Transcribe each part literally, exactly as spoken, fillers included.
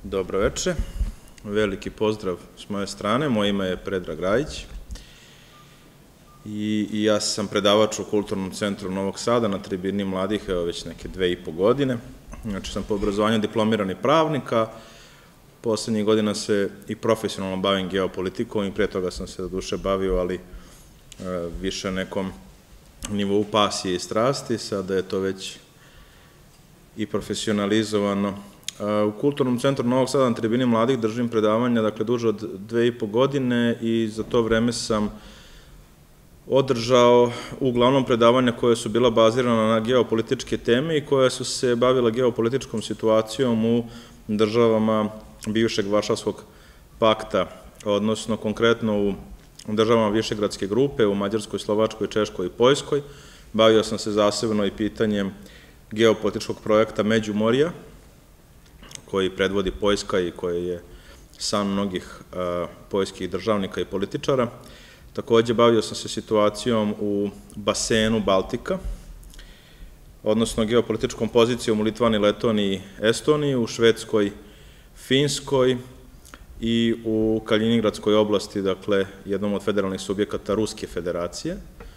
Dobro veče, veliki pozdrav s moje strane, moje ime je Predrag Rajić i ja sam predavač u Kulturnom centru Novog Sada na tribini mladih, evo već neke dve i po godine. Znači sam po obrazovanju diplomirani pravnik, a poslednjih godina se i profesionalno bavim geopolitikom i pre toga sam se do duše bavio, ali više nekom nivou pasije i strasti, sada je to već i profesionalizovano. U Kulturnom centru Novog Sada na tribini mladih držim predavanja, dakle, duže od dve i po godine i za to vreme sam održao uglavnom predavanja koje su bila bazirana na geopolitičke teme i koja su se bavila geopolitičkom situacijom u državama bivšeg Varšavskog pakta, odnosno konkretno u državama Višegradske grupe, u Mađarskoj, Slovačkoj, Češkoj i Poljskoj. Bavio sam se zasebno i pitanjem geopolitičkog projekta Međumorja, koji predvodi Poljska i koji je san mnogih poljskih državnika i političara. Takođe, bavio sam se situacijom u basenu Baltika, odnosno geopolitičkom pozicijom u Litvani, Letoniji i Estoniji, u Švedskoj, Finskoj i u Kaljiningradskoj oblasti, dakle, jednom od federalnih subjekata Ruske federacije.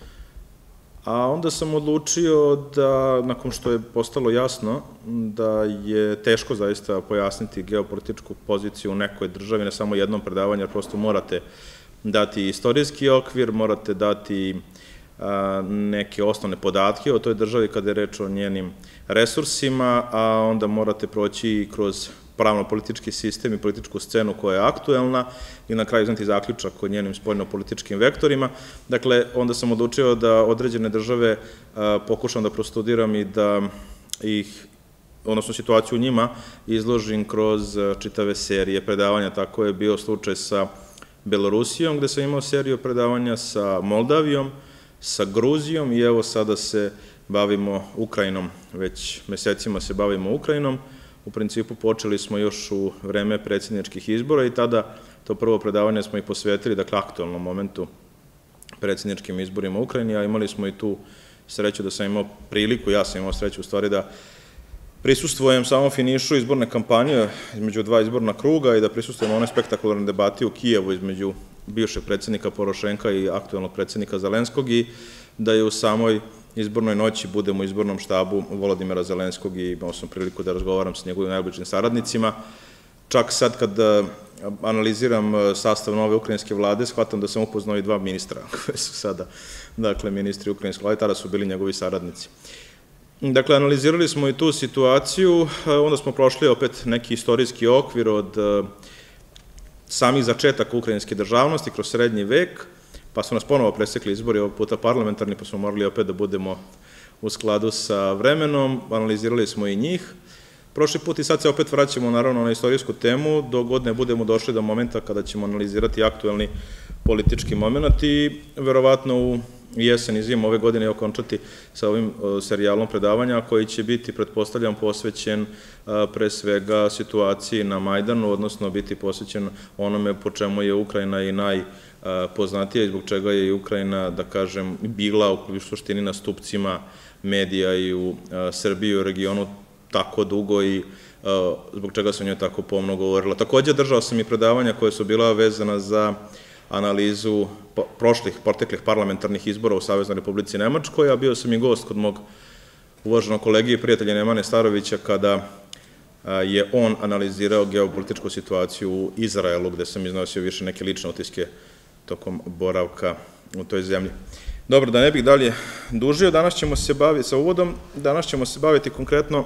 A onda sam odlučio da, nakon što je postalo jasno da je teško zaista pojasniti geopolitičku poziciju u nekoj državi, ne samo jednom predavanju, jer prosto morate dati istorijski okvir, morate dati neke osnovne podatke o toj državi kada je reč o njenim resursima, a onda morate proći i kroz pravno-politički sistem i političku scenu koja je aktuelna i na kraju znati zaključak o njenim spoljno-političkim vektorima. Dakle, onda sam odlučio da određene države pokušam da prostudiram i da ih, odnosno situaciju u njima, izložim kroz čitave serije predavanja. Tako je bio slučaj sa Belorusijom, gde sam imao seriju predavanja, sa Moldavijom, sa Gruzijom i evo sada se bavimo Ukrajinom, već mesecima se bavimo Ukrajinom. U principu počeli smo još u vreme predsjedničkih izbora i tada to prvo predavanje smo i posvetili, dakle, aktualnom momentu predsjedničkim izborima u Ukrajini, a imali smo i tu sreću da sam imao priliku, ja sam imao sreću u stvari da prisustvujem samom finišu izborne kampanje između dva izborna kruga i da prisustvujem onoj spektakularnoj debati u Kijevu između bivšeg predsjednika Porošenka i aktualnog predsjednika Zelenskog i da je u samoj izbornoj noći budemo u izbornom štabu Volodimira Zelenskog i imao sam priliku da razgovaram s njegovim najbližim saradnicima. Čak sad kad analiziram sastav nove ukrajinske vlade, shvatam da sam upoznao i dva ministra koje su sada, dakle, ministri ukrajinske vlade, tada su bili njegovi saradnici. Dakle, analizirali smo i tu situaciju, onda smo prošli opet neki istorijski okvir od samih začetaka ukrajinske državnosti kroz srednji vek, pa su nas ponovo presekli izbori, ovog puta parlamentarni, pa smo morali opet da budemo u skladu sa vremenom, analizirali smo i njih. Prošli put i sad se opet vraćamo naravno na istorijsku temu, dok god ne budemo došli do momenta kada ćemo analizirati aktuelni politički moment i verovatno u jesen i zimu ove godine okončati sa ovim serijalom predavanja koji će biti, pretpostavljam, posvećen pre svega situaciji na Majdanu, odnosno biti posvećen onome po čemu je Ukrajina i najpoznatija i zbog čega je i Ukrajina, da kažem, bila u suštini na stupcima medija i u Srbiji i u regionu tako dugo i zbog čega se o njoj tako pomno govorila. Takođe, držao sam i predavanja koje su bila vezana za analizu prošlih, proteklih parlamentarnih izbora u Saveznoj Republici Nemačkoj, a bio sam i gost kod mog uvaženog kolege i prijatelja Nemanje Starovića kada je on analizirao geopolitičku situaciju u Izraelu, gde sam iznosio više neke lične utiske tokom boravka u toj zemlji. Dobro, da ne bih dalje dužio, danas ćemo se baviti sa uvodom, danas ćemo se baviti konkretno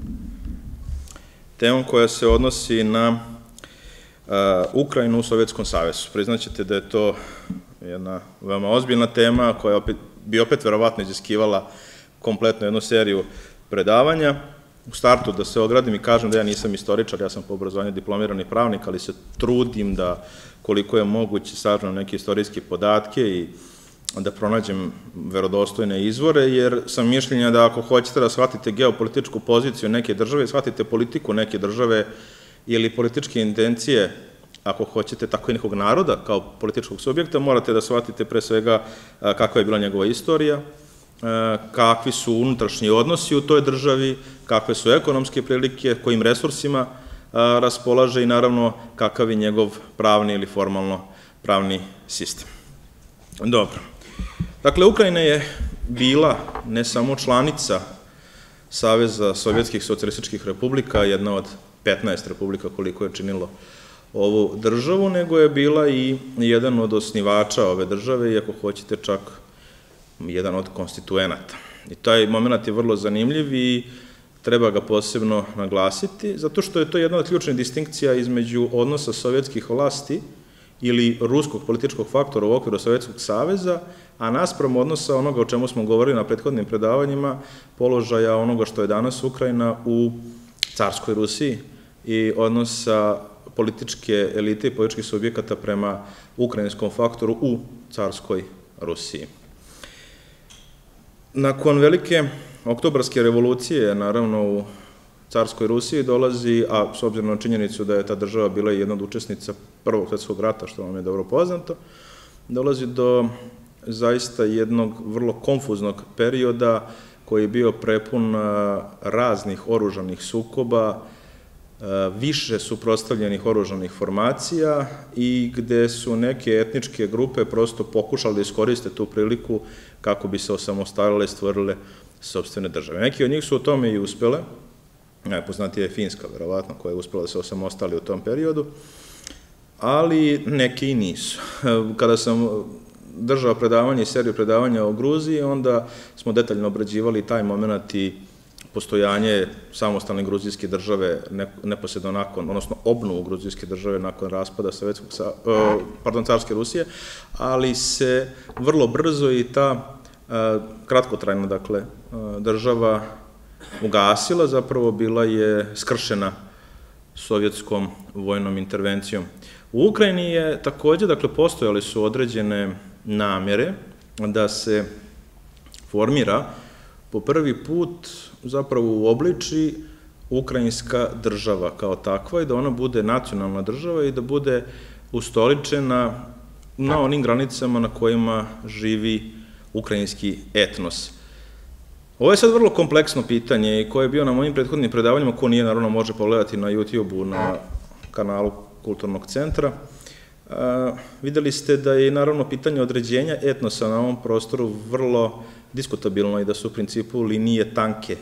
temom koja se odnosi na Ukrajinu u Sovjetskom savezu. Priznaćete da je to jedna veoma ozbiljna tema koja bi opet verovatno iziskivala kompletno jednu seriju predavanja. U startu da se ogradim i kažem da ja nisam istoričar, ja sam po obrazovanju diplomirani pravnik, ali se trudim da koliko je moguće sažmem neke istorijske podatke i da pronađem verodostojne izvore, jer sam mišljenja da ako hoćete da shvatite geopolitičku poziciju neke države, shvatite politiku neke države ili političke intencije, ako hoćete, tako i nekog naroda kao političkog subjekta, morate da shvatite pre svega kakva je bila njegova istorija, kakvi su unutrašnji odnosi u toj državi, kakve su ekonomske prilike, kojim resursima raspolaže i naravno kakav je njegov pravni ili formalno pravni sistem. Dobro. Dakle, Ukrajina je bila ne samo članica Saveza Sovjetskih socijalističkih republika, jedna od petnaest republika koliko je činilo ovu državu, nego je bila i jedan od osnivača ove države i ako hoćete čak jedan od konstituenata. I taj moment je vrlo zanimljiv i treba ga posebno naglasiti, zato što je to jedna od ključnih distinkcija između odnosa sovjetskih vlasti ili ruskog političkog faktora u okviru Sovjetskog saveza, a naspram odnosa onoga o čemu smo govorili na prethodnim predavanjima, položaja onoga što je danas Ukrajina u carskoj Rusiji i odnosa političke elite i političkih subjekata prema ukrajinskom faktoru u carskoj Rusiji. Nakon velike oktobarske revolucije, naravno u carskoj Rusiji dolazi, a s obzirom na činjenicu da je ta država bila jedna od učesnica Prvog svjetskog rata, što vam je dobro poznato, dolazi do zaista jednog vrlo konfuznog perioda koji je bio prepun raznih oružanih sukoba, više suprotstavljenih oružanih formacija i gde su neke etničke grupe prosto pokušali da iskoriste tu priliku kako bi se osamostalile i stvorile sopstvene države. Neki od njih su u tome i uspele, najpoznatija je Finska, verovatno, koja je uspela da se osamostali u tom periodu, ali neki i nisu. Kada sam držao predavanje i seriju predavanja o Gruziji, onda smo detaljno obrađivali taj moment i postojanje samostalne gruzijske države neposredno nakon, odnosno obnovu gruzijske države nakon raspada Sovjetskog, pardon, carske Rusije, ali se vrlo brzo i ta kratkotrajna, dakle, država ugasila, zapravo bila je skršena sovjetskom vojnom intervencijom. U Ukrajini je takođe, dakle, postojali su određene namjere da se formira po prvi put zapravo uobliči ukrajinska država kao takva i da ona bude nacionalna država i da bude ustoličena na onim granicama na kojima živi ukrajinski etnos. Ovo je sad vrlo kompleksno pitanje i koje je bio na mojim prethodnim predavanjima, ko nije, naravno, može pogledati na YouTube-u, na kanalu Kulturnog centra. Videli ste da je, naravno, pitanje određenja etnosa na ovom prostoru vrlo diskutabilno i da su u principu linije tanke.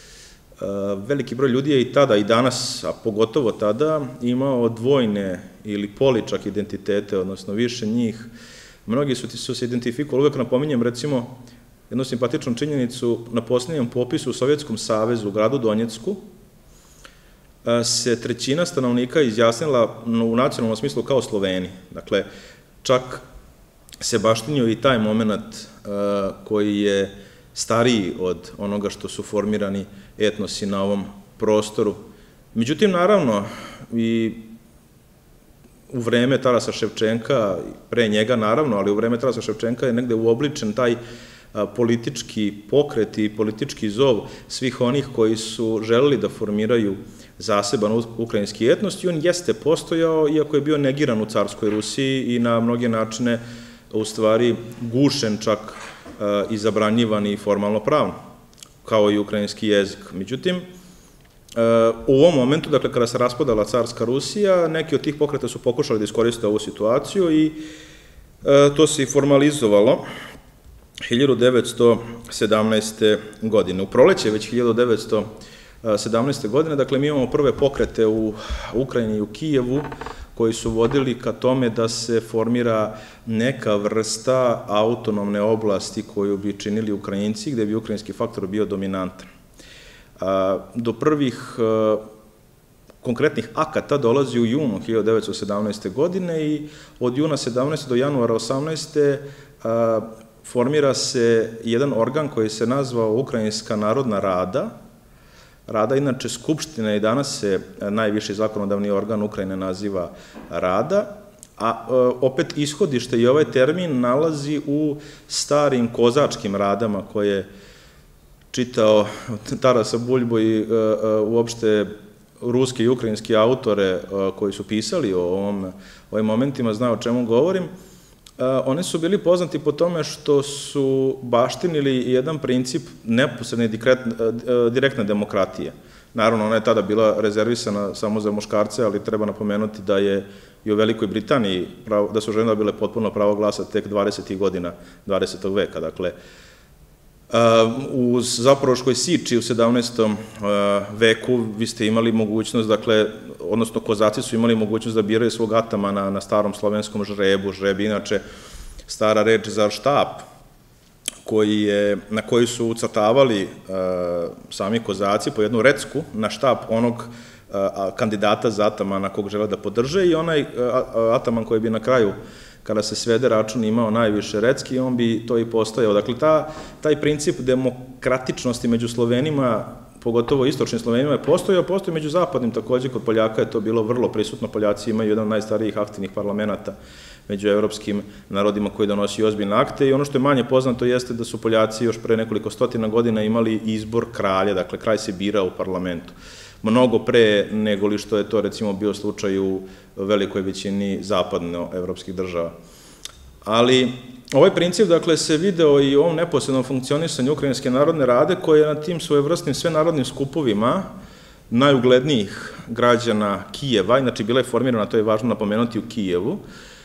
Veliki broj ljudi je i tada i danas, a pogotovo tada, imao dvojne ili poličak identitete, odnosno više njih. Mnogi su se identifikovali, uvek napominjem, recimo, jednu simpatičnu činjenicu, na posljednjem popisu u Sovjetskom savezu u gradu Donjecku se trećina stanovnika izjasnila u nacionalnom smislu kao Sloveni. Dakle, čak se baštinio i taj moment koji je stariji od onoga što su formirani etnosi na ovom prostoru. Međutim, naravno, i u vreme Tarasa Ševčenka, pre njega naravno, ali u vreme Tarasa Ševčenka je negde uobličen taj politički pokret i politički zov svih onih koji su želeli da formiraju zaseban ukrajinski etnos i on jeste postojao, iako je bio negiran u carskoj Rusiji i na mnoge načine u stvari gušen, čak i zabranjivan i formalno pravno, kao i ukrajinski jezik. Međutim, u ovom momentu, dakle, kada se raspadala carska Rusija, neki od tih pokreta su pokušali da iskoriste ovu situaciju i to se i formalizovalo hiljadu devetsto sedamnaeste. godine. U proleće već hiljadu devetsto sedamnaeste. godine, dakle, mi imamo prve pokrete u Ukrajini i u Kijevu koji su vodili ka tome da se formira neka vrsta autonomne oblasti koju bi činili Ukrajinci, gde bi ukrajinski faktor bio dominantan. Do prvih konkretnih akata dolazi u junu hiljadu devetsto sedamnaeste. godine i od juna sedamnaeste. do januara osamnaeste. formira se jedan organ koji se nazvao Ukrajinska narodna rada. Rada, inače, Skupština i danas se najviši zakonodavni organ Ukrajine naziva Rada, a opet ishodište i ovaj termin nalazi u starim kozačkim radama koje je čitao Tarasa Buljbo i uopšte ruske i ukrajinske autore koji su pisali o ovim momentima, znaju o čemu govorim. Oni su bili poznati po tome što su baštinili jedan princip neposredne direktne demokratije. Naravno, ona je tada bila rezervisana samo za muškarce, ali treba napomenuti da je i u Velikoj Britaniji, da su žene dobile potpuno pravo glasa tek dvadesetih godina dvadesetog veka. Dakle, u Zaporoškoj Siči u sedamnaestom veku vi ste imali mogućnost, dakle, odnosno kozaci su imali mogućnost da biraju svog atamana na starom slovenskom žrebu. Žreb je inače stara reč za štap, na koji su ucrtavali sami kozaci po jednu recku na štap onog kandidata za atamana kog žele da podrže i onaj ataman koji bi na kraju, kada se svede račun, imao najviše recki, on bi to i postojao. Dakle, taj princip demokratičnosti među Slovenima, pogotovo istočnim Slovenima, je postojao, postoji među zapadnim takođe, kod Poljaka je to bilo vrlo prisutno. Poljaci imaju jedan od najstarijih aktivnih parlamenta među evropskim narodima koji donosi ozbiljne akte i ono što je manje poznato jeste da su Poljaci još pre nekoliko stotina godina imali izbor kralja, dakle, kralj se bira u parlamentu. Mnogo pre nego li što je to, recimo, bio slučaj u velikoj većini zapadnoevropskih država. Ali ovaj princip, dakle, se video i u ovom neposrednom funkcionisanju Ukrajinske narodne rade, koja je na tim svojevrsnim svenarodnim skupovima najuglednijih građana Kijeva, inače bila je formirana, to je važno napomenuti, u Kijevu,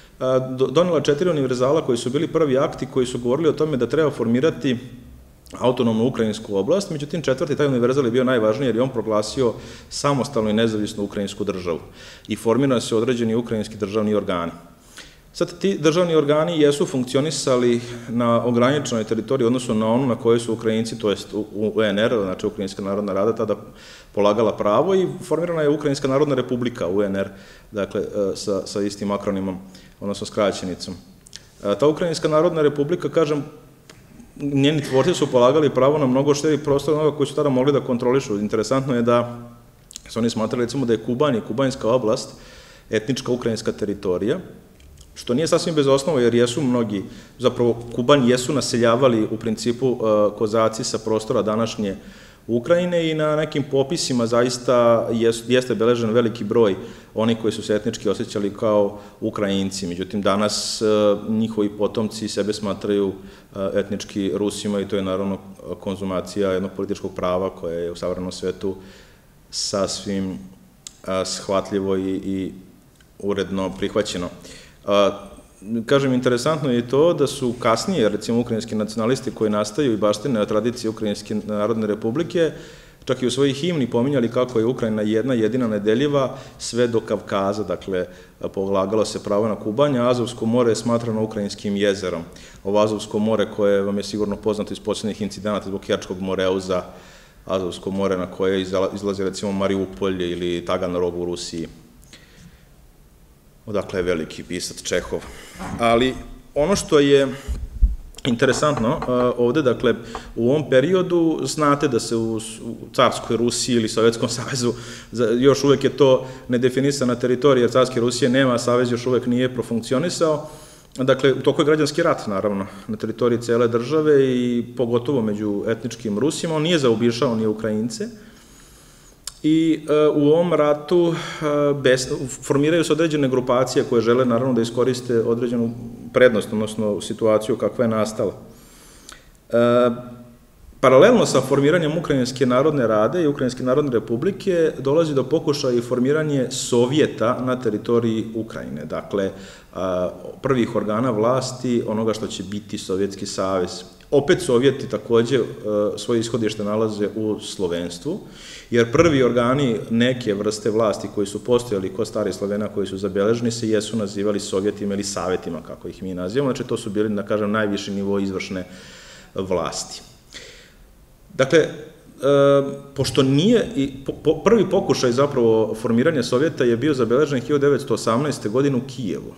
donela četiri univerzala koji su bili prvi akti koji su govorili o tome da treba formirati autonomnu ukrajinsku oblast, međutim četvrti, taj univerzal je bio najvažniji jer je on proglasio samostalnu i nezavisnu ukrajinsku državu i formirani su određeni ukrajinski državni organi. Sad, ti državni organi jesu funkcionisali na ograničenoj teritoriji, odnosno na onu na kojoj su Ukrajinci, to jest U N R, znači Ukrajinska narodna rada, tada polagala pravo i formirana je Ukrajinska narodna republika, U N R, dakle, sa istim akronimom, odnosno skraćenicom. Ta Ukrajinska narodna republika, kažem, njeni tvorci su polagali pravo na mnogo širi prostor onoga koji su tada mogli da kontrolišu. Interesantno je da su oni smatrali, recimo, da je Kubanj i Kubanjska oblast etnička ukrajinska teritorija, što nije sasvim bez osnova, jer jesu mnogi, zapravo Kubanj jesu naseljavali u principu kozaci sa prostora današnje Ukrajine i na nekim popisima zaista jeste beležen veliki broj onih koji su se etnički osjećali kao Ukrajinci. Međutim, danas njihovi potomci sebe smatraju etnički Rusima i to je naravno konzumacija jednog političkog prava koje je u savremenom svetu sasvim shvatljivo i uredno prihvaćeno. Kažem, interesantno je i to da su kasnije, recimo, ukrajinski nacionalisti koji nastaju i baštine tradicije Ukrajinske narodne republike, čak i u svojih himni pominjali kako je Ukrajina jedna jedina nedeljiva sve do Kavkaza, dakle, polagalo se pravo na Kubanj, a Azovsko more je smatrano ukrajinskim jezerom. Ovo Azovsko more koje vam je sigurno poznato iz posljednjih incidenata zbog Kerčkog moreuza, Azovsko more na koje izlazi, recimo, Mariupolj ili Taganrog u Rusiji. Odakle je veliki pisac Čehov. Ali ono što je interesantno ovde, dakle, u ovom periodu znate da se u carskoj Rusiji ili Sovjetskom savezu, još uvek je to nedefinisana teritorija, jer carske Rusije nema, savez još uvek nije profunkcionisao. Dakle, toko je građanski rat, naravno, na teritoriji cele države i pogotovo među etničkim Rusima. On nije zaobišao ni Ukrajince. I u ovom ratu formiraju se određene grupacije koje žele naravno da iskoriste određenu prednost, odnosno situaciju kakva je nastala. Paralelno sa formiranjem Ukrajinske narodne rade i Ukrajinske narodne republike dolazi do pokušaja i formiranje Sovjeta na teritoriji Ukrajine, dakle prvih organa vlasti onoga što će biti Sovjetski savez. Opet Sovjeti takođe svoje ishodište nalaze u slovenstvu, jer prvi organi neke vrste vlasti koji su postojali kod starih Slovena koji su zabeleženi se jesu nazivali Sovjetima ili Savetima, kako ih mi nazivamo, znači to su bili, da kažem, najviši nivo izvršne vlasti. Dakle, pošto nije, prvi pokušaj zapravo formiranja Sovjeta je bio zabeležen hiljadu devetsto osamnaeste. godine u Kijevu.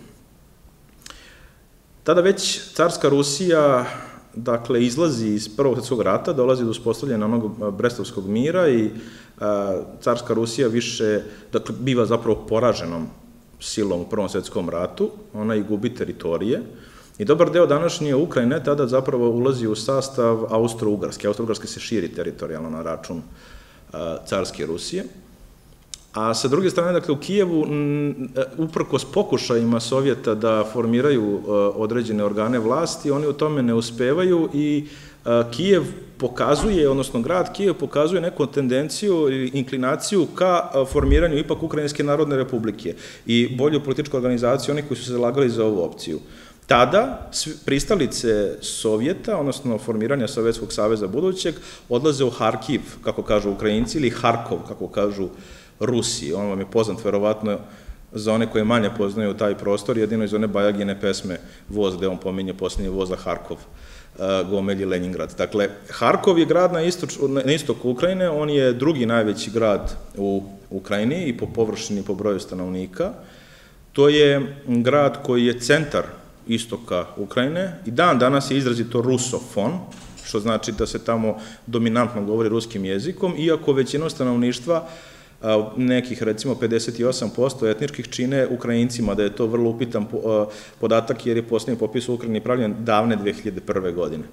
Tada već carska Rusija, dakle, izlazi iz Prvog svjetskog rata, dolazi do uspostavljanja onog Brestovskog mira i carska Rusija više, dakle, biva zapravo poraženom silom u Prvom svjetskom ratu, ona i gubi teritorije i dobar deo današnje Ukrajine tada zapravo ulazi u sastav Austro-Ugarske. Austro-Ugarske se širi teritorijalno na račun carske Rusije. A sa druge strane, dakle, u Kijevu, uprkos pokušajima Sovjeta da formiraju određene organe vlasti, oni u tome ne uspevaju i Kijev pokazuje, odnosno grad Kijev pokazuje neku tendenciju ili inklinaciju ka formiranju ipak Ukrajinske narodne republike i bolju političku organizaciju onih koji su se zalagali za ovu opciju. Tada pristalice Sovjeta, odnosno formiranja Sovjetskog saveza budućeg, odlaze u Harkiv, kako kažu Ukrajinci, ili Harkov, kako kažu Rusi. On vam je poznat, verovatno, za one koje manje poznaju taj prostor, jedino iz one Bajagine pesme Voz, gde on pominje posljednji voz za Harkov, Gomelj i Leningrad. Dakle, Harkov je grad na, istoč, na istoku Ukrajine, on je drugi najveći grad u Ukrajini i po površini i po broju stanovnika. To je grad koji je centar istoka Ukrajine i dan danas je izrazito rusofon, što znači da se tamo dominantno govori ruskim jezikom, iako većinu stanovništva, nekih recimo pedeset osam posto etničkih, čine Ukrajincima, da je to vrlo upitan podatak jer je posljednji popis u Ukrajini pravljen davne dve hiljade prve. godine.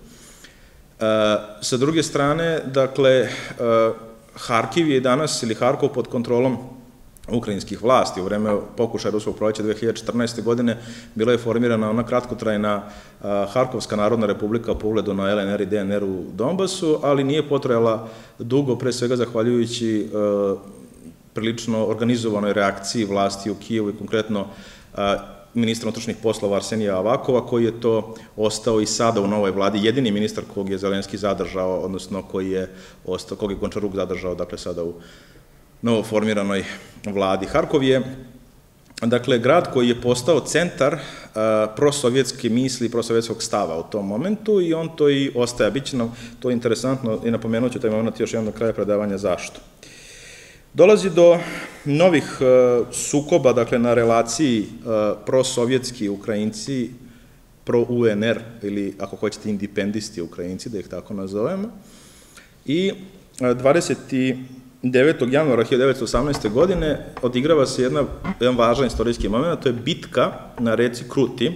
Sa druge strane, dakle, Harkiv je danas, ili Harkov, pod kontrolom ukrajinskih vlasti. U vreme pokušaja ruskog proleća dve hiljade četrnaeste. godine bila je formirana ona kratkotrajna Harkovska narodna republika po ugledu na L N R i D N R u Donbasu, ali nije potrajala dugo, pre svega zahvaljujući prilično organizovanoj reakciji vlasti u Kijevu i konkretno ministra unutrašnjih poslova Arsenija Avakova, koji je to ostao i sada u novoj vladi, jedini ministar kog je Zelenski zadržao, odnosno koji je ostao, kog je Gončaruk zadržao, dakle, sada u novoformiranoj vladi. Harkov je, dakle, grad koji je postao centar prosovjetske misli, prosovjetskog stava u tom momentu i on to i ostaje. Biće nam to interesantno i napomenut ću taj moment još jednom do kraja predavanja zašto. Dolazi do novih sukoba, dakle, na relaciji prosovjetski Ukrajinci, pro-U N R, ili ako hoćete indipendisti Ukrajinci, da ih tako nazovemo, i dvadeset devetog januara hiljadu devetsto osamnaeste. godine odigrava se jedna, jedan važan istorijski moment, to je bitka na reci Kruti,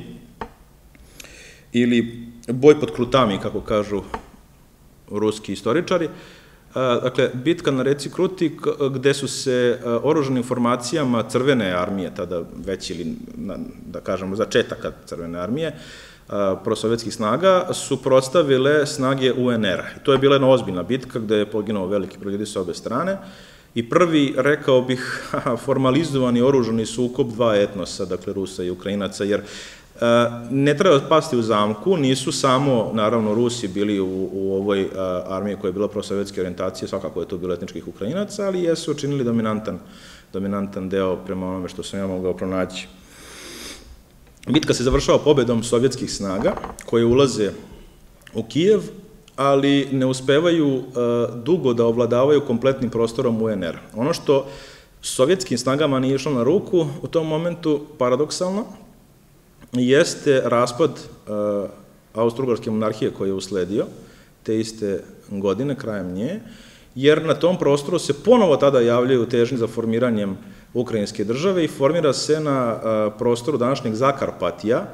ili boj pod Krutami, kako kažu ruski istoričari. Dakle, bitka na reci Kruti, gde su se oružanim formacijama Crvene armije, tada već ili, da kažemo, začetaka Crvene armije, prosovjetskih snaga, suprotstavile snage U N R-a. To je bila jedna ozbiljna bitka gde je poginuo veliki broj ljudi sa obe strane i prvi, rekao bih, formalizovani oružani sukob dva etnosa, dakle Rusa i Ukrajinaca, jer ne treba pasti u zamku, nisu samo, naravno, Rusi bili u, u ovoj armiji koja je bila prosovjetske orijentacije, svakako je to bilo etničkih Ukrajinaca, ali jesu učinili dominantan, dominantan deo prema onome što sam ja mogao pronaći. Bitka se završava pobedom sovjetskih snaga koje ulaze u Kijev, ali ne uspevaju dugo da ovladavaju kompletnim prostorom U N R. Ono što sovjetskim snagama nije išlo na ruku u tom momentu, paradoksalno, jeste raspad Austro-Ugarske monarhije koji je usledio te iste godine, krajem nje, jer na tom prostoru se ponovo tada javljaju težnje za formiranjem Ukrajinske države i formira se na prostoru današnjeg Zakarpatija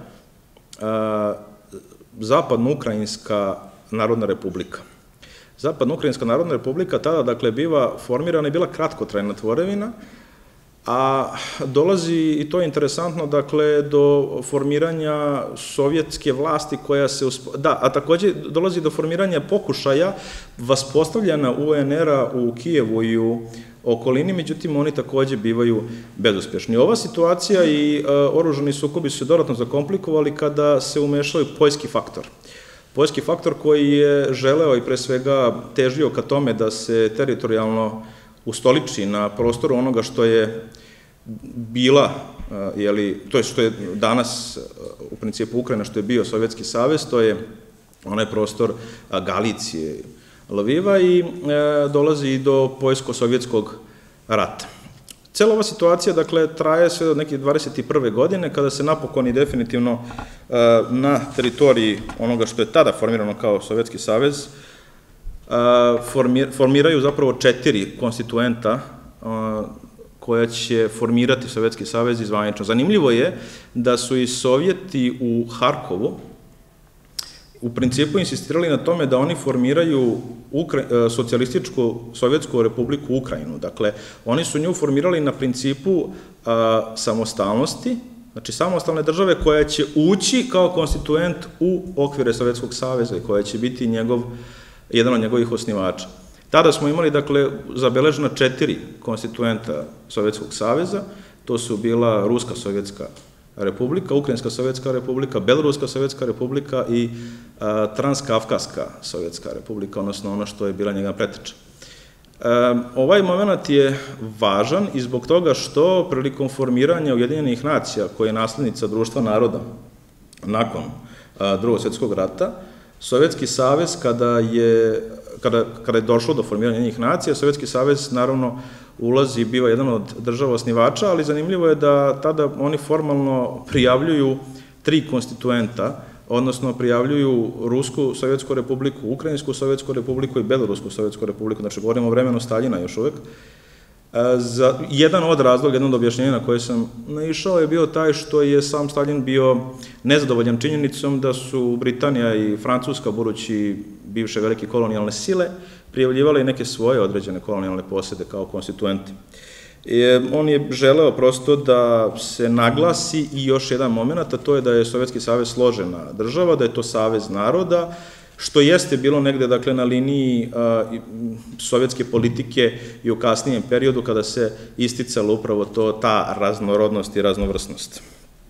Zapadno-Ukrajinska narodna republika. Zapadno-Ukrajinska narodna republika tada, dakle, biva formirana i bila kratkotrajna tvorevina, a dolazi, i to je interesantno, dakle, do formiranja sovjetske vlasti koja se, da, a takođe dolazi do formiranja pokušaja vaspostavljanja U N R-a u Kijevu i u okolini, međutim, oni takođe bivaju bezuspešni. Ova situacija i oružani sukobi su se dodatno zakomplikovali kada se umešao i poljski faktor. Poljski faktor koji je želeo i pre svega težio ka tome da se teritorijalno ustoliči na prostoru onoga što je bila, to je što je danas u principu Ukrajina, što je bio Sovjetski savez, to je onaj prostor Galicije, Lviva, i dolazi i do poljsko-sovjetskog rata. Cela ova situacija, dakle, traje sve od neke dvadeset prve. godine, kada se napokon i definitivno na teritoriji onoga što je tada formirano kao Sovjetski savez formiraju zapravo četiri konstituenta koja će formirati Sovjetski savez zvanično. Zanimljivo je da su i Sovjeti u Harkovu u principu insistirali na tome da oni formiraju socijalističku Sovjetsku republiku Ukrajinu. Dakle, oni su nju formirali na principu samostalnosti, znači samostalne države koja će ući kao konstituent u okvire Sovjetskog saveza i koja će biti njegov jedan od njegovih osnivača. Tada smo imali, dakle, zabeležena četiri konstituenta Sovjetskog saveza, to su bila Ruska Sovjetska republika, Ukrajinska Sovjetska republika, Beloruska Sovjetska republika i Transkavkaska Sovjetska republika, odnosno ono što je bila njega preteča. Ovaj moment je važan i zbog toga što prilikom formiranja Ujedinjenih nacija, koje je naslednica društva naroda nakon Drugog svjetskog rata, Sovjetski savez, kada je, kada, kada je došlo do formiranja Ujedinjenih nacija, Sovjetski savez naravno ulazi i biva jedan od država osnivača, ali zanimljivo je da tada oni formalno prijavljuju tri konstituenta, odnosno prijavljuju Rusku Sovjetsku republiku, Ukrajinsku Sovjetsku republiku i Belorusku Sovjetsku republiku, znači govorimo o vremenu Staljina još uvek. Za jedan od razloga, jedno od objašnjenja na koje sam naišao je bio taj što je sam Staljin bio nezadovoljan činjenicom da su Britanija i Francuska, budući bivše velike kolonijalne sile, prijavljivali neke svoje određene kolonijalne posede kao konstituenti. On je želeo prosto da se naglasi i još jedan moment, a to je da je Sovjetski savez složena država, da je to savez naroda, što jeste bilo negde, dakle, na liniji sovjetske politike i u kasnijem periodu kada se isticala upravo to, ta raznorodnost i raznovrsnost.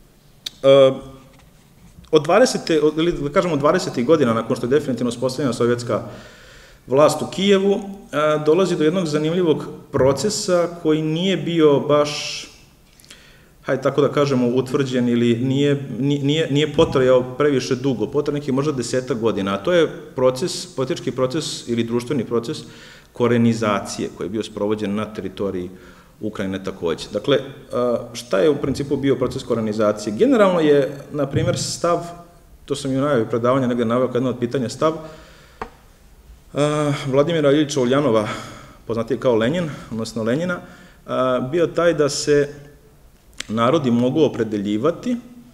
Od dvadesete, ili da kažemo dvadesetih godina, nakon što je definitivno uspostavljena sovjetska vlast u Kijevu, dolazi do jednog zanimljivog procesa koji nije bio baš, hajde tako da kažemo, utvrđen ili nije, nije, nije potrajao previše dugo, potrajao neki možda desetak godina, a to je proces, politički proces ili društveni proces korenizacije koji je bio sprovođen na teritoriji Ukrajine takođe. Dakle, šta je u principu bio proces korenizacije? Generalno je, na primjer, stav, to sam i u najavi predavanja negde naveo kao jedno od pitanja, stav Vladimira Iljiča Uljanova, poznatiji kao Lenjin, odnosno Lenjina, bio taj da se narodi mogu opredeljivati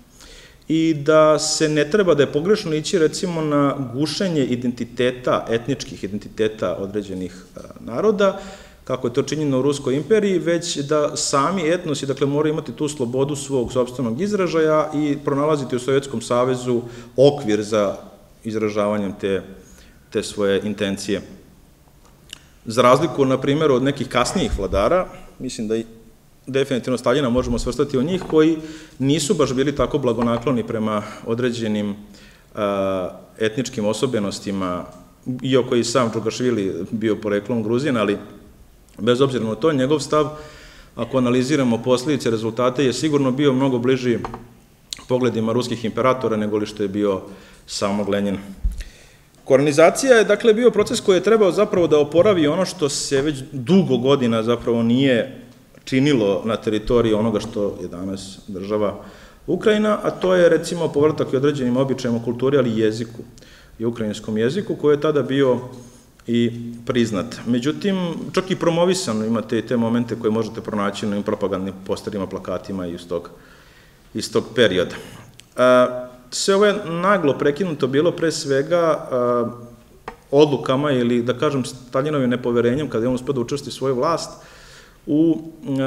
i da se ne treba, da je pogrešno ići recimo na gušenje identiteta, etničkih identiteta određenih naroda, kako je to činjeno u Ruskoj imperiji, već da sami etnosi, dakle, moraju imati tu slobodu svog sopstvenog izražaja i pronalaziti u Sovjetskom savezu okvir za izražavanjem te te svoje intencije. Za razliku, na primjer, od nekih kasnijih vladara, mislim da i definitivno Staljina možemo svrstati od njih, koji nisu baš bili tako blagonakloni prema određenim etničkim osobenostima, iako i sam Džugašvili bio poreklom Gruzina, ali bez obzira na to, njegov stav, ako analiziramo posljedice, rezultate, je sigurno bio mnogo bliži pogledima ruskih imperatora nego li što je bio samog Lenjina. Korenizacija je, dakle, bio proces koji je trebao zapravo da oporavi ono što se već dugo godina zapravo nije činilo na teritoriji onoga što je danas država Ukrajina, a to je, recimo, povratak i određenim običajima kulturi, ali i jeziku, i ukrajinskom jeziku, koji je tada bio i priznat. Međutim, čak i promovisano imate i te momente koje možete pronaći na ovim propagandnim posterima, plakatima iz tog, iz tog perioda. Sve ovo je naglo prekinuto bilo pre svega odlukama ili, da kažem, Staljinovim nepoverenjem, kada je on uspeo da učvrsti svoju vlast, u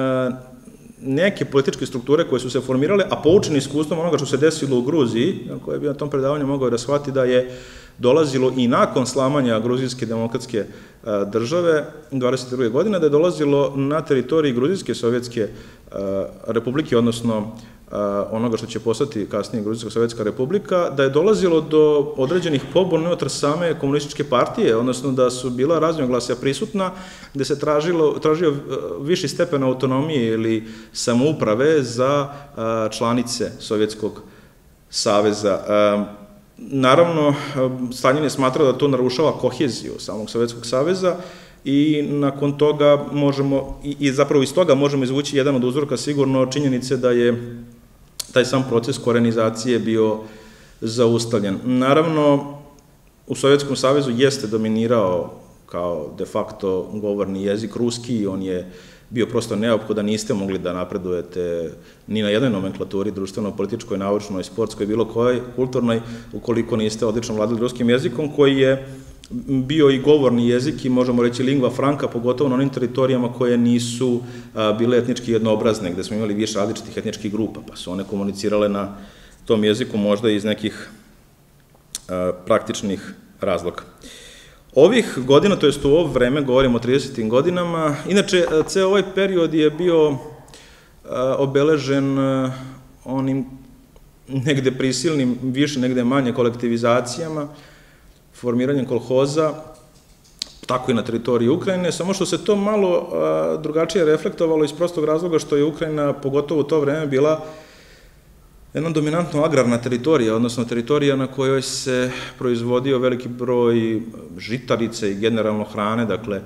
neke političke strukture koje su se formirale, a poučeni iskustvom onoga što se desilo u Gruziji, koje bi na tom predavanju mogao da shvati da je dolazilo i nakon slamanja Gruzijske demokratske države dvadeset druge godine, da je dolazilo na teritoriji Gruzijske Sovjetske republike, odnosno onoga što će postati kasnije Gruzijska Sovjetska republika, da je dolazilo do određenih pobuna unutar same komunističke partije, odnosno da su bila raznovrsja prisutna, gde se tražio viši stepen autonomije ili samouprave za članice Sovjetskog saveza. Naravno, Staljin je smatrao da to narušava koheziju samog Sovjetskog saveza i nakon toga možemo, i zapravo iz toga možemo izvući jedan od uzroka sigurno činjenice da je taj sam proces korenizacije bio zaustavljen. Naravno, u Sovjetskom savezu jeste dominirao kao de facto govorni jezik ruski i on je bio prosto neophodan, niste mogli da napredujete ni na jednoj nomenklaturi, društveno-političkoj, naučnoj, sportskoj, bilo kojoj, kulturnoj, ukoliko niste odlično vladali ruskim jezikom, koji je bio i govorni jezik i možemo reći lingva franca, pogotovo na onim teritorijama koje nisu bile etnički jednoobrazne, gde smo imali više različitih etničkih grupa, pa su one komunicirale na tom jeziku možda iz nekih praktičnih razloga. Ovih godina, to jest u ovo vreme, govorimo o tridesetim godinama, inače, ceo ovaj period je bio obeležen onim negde prisilnim, više, negde manje kolektivizacijama, formiranjem kolhoza, tako i na teritoriji Ukrajine, samo što se to malo drugačije reflektovalo iz prostog razloga što je Ukrajina, pogotovo u to vreme, bila jedna dominantno agrarna teritorija, odnosno teritorija na kojoj se proizvodio veliki broj žitarice i generalno hrane, dakle,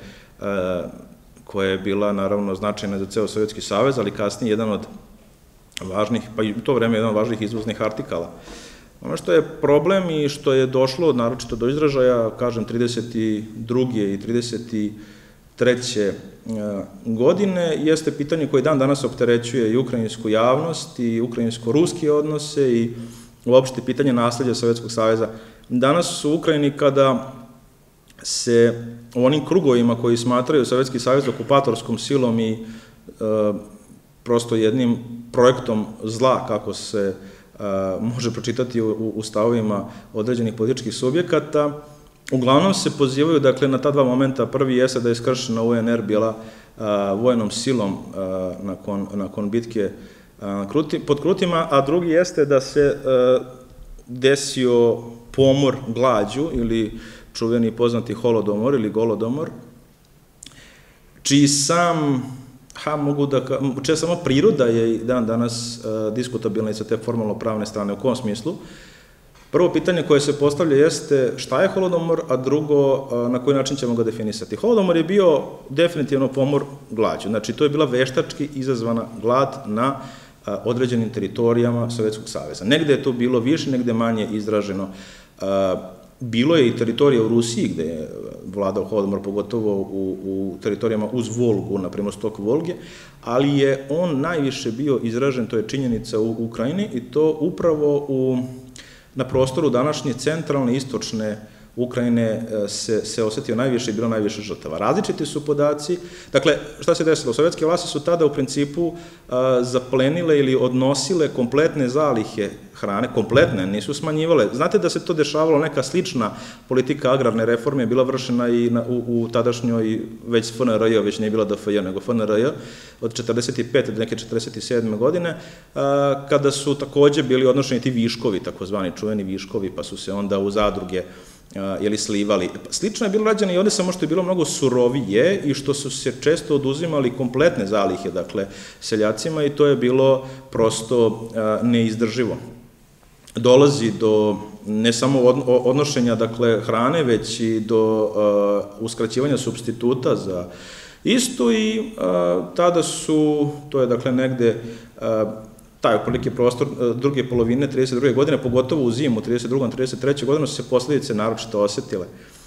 koja je bila, naravno, značajna za ceo Sovjetski savez, ali kasnije jedan od važnih, pa i u to vreme jedan od važnih izvoznih artikala. Ono što je problem i što je došlo, naročito do izražaja, kažem, trideset druge i trideset treće godine, jeste pitanje koje dan danas opterećuje i ukrajinsku javnost i ukrajinsko-ruski odnose i uopšte pitanje nasledđa Sovjetskog saveza. Danas u Ukrajini, kada se u onim krugovima koji smatraju Sovjetski savez okupatorskom silom i prosto jednim projektom zla, kako se može pročitati u stavovima određenih političkih subjekata, uglavnom se pozivaju, dakle, na ta dva momenta. Prvi jeste da je iskršena U N R bila vojnom silom nakon bitke pod Krutima, a drugi jeste da se desio pomor glađu ili čuveni i poznati holodomor ili golodomor, čiji sam, ha, mogu da, čija samo priroda je i dan danas diskutabilna i sa te formalno-pravne strane. U kom smislu? Prvo pitanje koje se postavlja jeste šta je holodomor, a drugo, na koji način ćemo ga definisati. Holodomor je bio definitivno pomor glađu, znači to je bila veštački izazvana glad na određenim teritorijama Sovjetskog saveza. Negde je to bilo više, negde manje izraženo. Bilo je i teritorija u Rusiji gde je vladao holodomor, pogotovo u teritorijama uz Volgu, naprimo stok Volge, ali je on najviše bio izražen, to je činjenica, u Ukrajini, i to upravo na prostoru današnje centralne, istočne Ukrajine se osetio najviše i bilo najviše žrtava. Različiti su podaci. Dakle, šta se desilo? Sovjetske vlasti su tada u principu zaplenile ili odnosile kompletne zalihe hrane, kompletne, nisu smanjivale. Znate da se to dešavalo, neka slična politika agrarne reforme je bila vršena i u tadašnjoj već F N R J, već nije bila D F J, nego F N R J, od četrdeset pete do neke četrdeset sedme godine, kada su takođe bili odnošeni ti viškovi, takozvani čuveni viškovi, pa su se onda u zadruge jeli slivali. Slično je bilo rađeno i ovde, samo što je bilo mnogo surovije i što su se često oduzimali kompletne zalihe, dakle, seljacima, i to je bilo prosto neizdrživo. Dolazi do ne samo odnošenja, dakle, hrane, već i do uskraćivanja supstituta za istu, i tada su, to je, dakle, negde taj otprilike prostor druge polovine trideset druge godine, pogotovo u zimu trideset druge i trideset treće godine, su se posledice naročito osetile.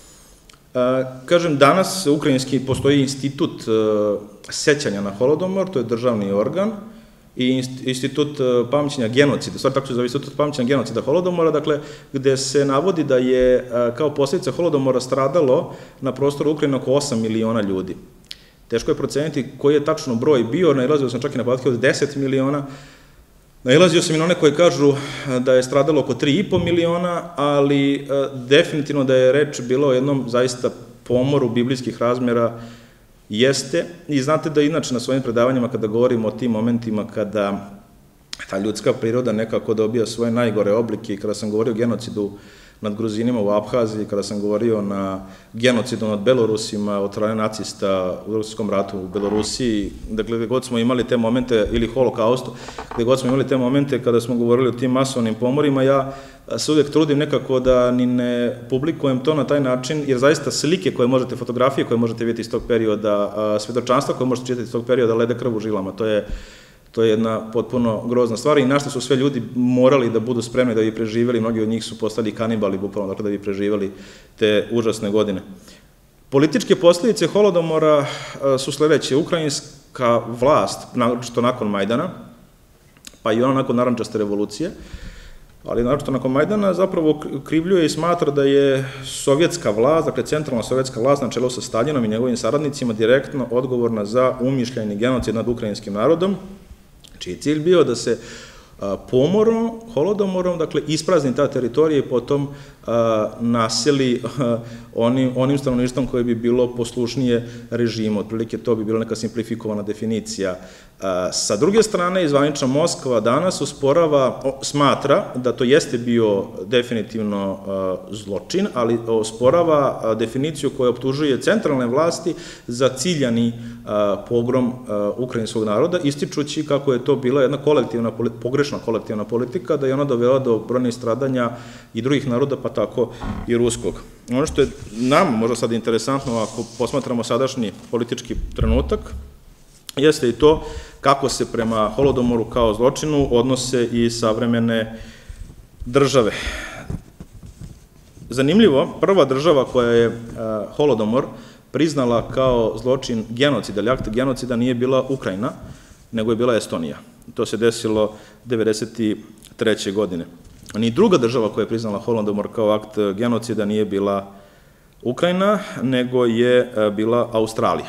Kažem, danas ukrajinski postoji institut sećanja na holodomor, to je državni organ, i institut pamćenja genocida, stvari tako se zove institut pamćenja genocida holodomora, dakle, gde se navodi da je kao posledica holodomora stradalo na prostoru Ukrajine oko osam miliona ljudi. Teško je proceniti koji je tačno broj bio, nailazio sam čak i na podatke od deset miliona, nailazio sam i na one koji kažu da je stradalo oko tri i po miliona, ali definitivno da je reč bilo o jednom zaista pomoru biblijskih razmera jeste. I znate da inače na svojim predavanjima, kada govorimo o tim momentima kada ta ljudska priroda nekako dobija svoje najgore oblike, i kada sam govorio o genocidu nad Gruzinima u Abhaziji, kada sam govorio na genocidu nad Belorusima od strane nacista u Drugom ratu u Belorusiji, dakle, gde god smo imali te momente, ili holokaustu, gde god smo imali te momente kada smo govorili o tim masovnim pomorima, ja se uvijek trudim nekako da ni ne publikujem to na taj način, jer zaista slike koje možete, fotografije koje možete vidjeti iz tog perioda, svedočanstva koje možete čitati iz tog perioda, lede krv u žilama, to je To je jedna potpuno grozna stvar, i na što su sve ljudi morali da budu spremni da bi preživeli, mnogi od njih su postali kanibali, bukvalno, dakle, da bi preživeli te užasne godine. Političke posljedice holodomora su sledeće. Ukrajinska vlast, naročito nakon Majdana, pa i ona nakon Narandžaste revolucije, ali naročito nakon Majdana, zapravo krivljuje i smatra da je sovjetska vlast, dakle, centralna sovjetska vlast na čelu sa Staljinom i njegovim saradnicima direktno odgovorna za umišljajni genocid nad ukrajinskim narodom, čiji je cilj bio da se pomorom, holodomorom, dakle, isprazni ta teritorija i potom naseli onim stanovništvom koje bi bilo poslušnije režimu. Otprilike to bi bila neka simplifikovana definicija. Sa druge strane, zvanična Moskva danas usporava, smatra da to jeste bio definitivno zločin, ali usporava definiciju koja optužuje centralne vlasti za ciljani pogrom ukrajinskog naroda, ističući kako je to bila jedna kolektivna, pogrešna kolektivna politika, da je ona dovela do brojnih stradanja i drugih naroda, pa tako i ruskog. Ono što je nam možda sad interesantno, ako posmatramo sadašnji politički trenutak, jeste i to kako se prema Holodomoru kao zločinu odnose i savremene države. Zanimljivo, prva država koja je Holodomor priznala kao zločin genocida, ili akt genocida, nije bila Ukrajina, nego je bila Estonija. To se desilo devedeset treće godine. Ni druga država koja je priznala Holodomor kao akt genocida nije bila Ukrajina, nego je bila Australija.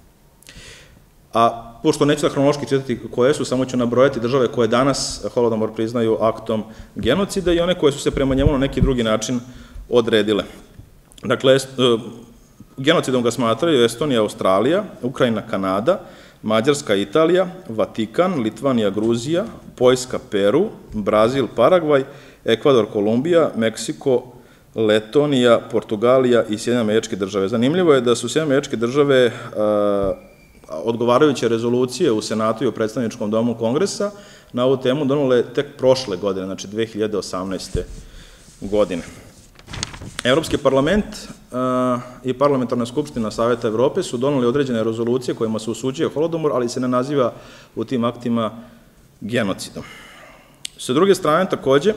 A pošto neću da hronološki čitati koje su, samo ću nabrojati države koje danas Holodomor priznaju aktom genocida i one koje su se prema njemu na neki drugi način odredile. Dakle, genocidom ga smatraju Estonija, Australija, Ukrajina, Kanada, Mađarska, Italija, Vatikan, Litvanija, Gruzija, Poljska, Peru, Brazil, Paragvaj, Ekvador, Kolumbija, Meksiko, Letonija, Portugalija i Sjedinjene Američke Države. Zanimljivo je da su Sjedinjene Američke Države odgovarajuće rezolucije u Senatu i u predstavničkom domu Kongresa na ovu temu donele tek prošle godine, znači dve hiljade osamnaeste. godine. Evropski parlament i Parlamentarna skupština Saveta Evrope su doneli određene rezolucije kojima se osuđuje Holodomor, ali se ne naziva u tim aktima genocidom. Sa druge strane, takođe,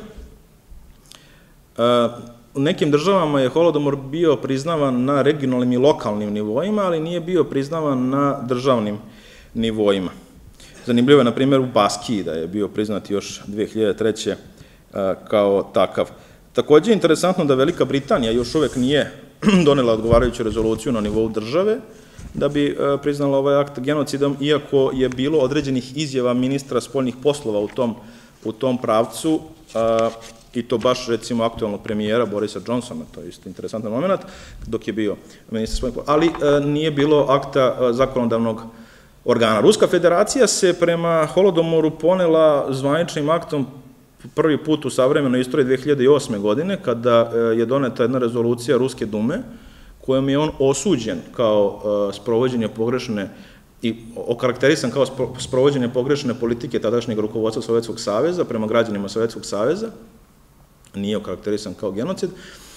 u nekim državama je Holodomor bio priznavan na regionalnim i lokalnim nivoima, ali nije bio priznavan na državnim nivoima. Zanimljivo je, na primjer, u Baskiji da je bio priznat još dve hiljade treće. kao takav. Takođe je interesantno da Velika Britanija još uvek nije donela odgovarajuću rezoluciju na nivou države da bi priznala ovaj akt genocidom, iako je bilo određenih izjava ministra spoljnih poslova u tom pravcu, i to baš, recimo, aktualnog premijera Borisa Johnsona, to je isto interesantan moment, dok je bio ministar spoljnih poslova, ali nije bilo akta zakonodavnog organa. Ruska federacija se prema Holodomoru ponela zvaničnim aktom prvi put u savremenoj istoriji dve hiljade osme. godine, kada je doneta jedna rezolucija Ruske dume, kojom je on osuđen kao sprovođenje pogrešne i okarakterisan kao sprovođenje pogrešne politike tadašnjeg rukovodstva Sovjetskog saveza prema građanima Sovjetskog saveza, nije okarakterisan kao genocid.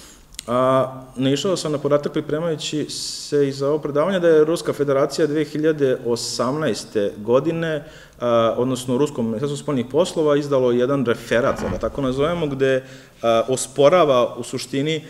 Naišao sam na podatak pripremajući se i za ovo predavanje da je Ruska federacija dve hiljade osamnaeste. godine, odnosno Ruskom ministarstvu spoljnih poslova, izdalo jedan referat, da tako nazovemo, gde osporava u suštini